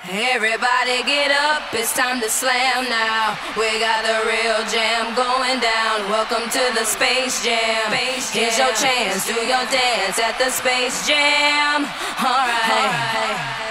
Everybody get up, it's time to slam now. We got the real jam going down. Welcome to the Space Jam. Here's your chance, do your dance at the Space Jam. Alright.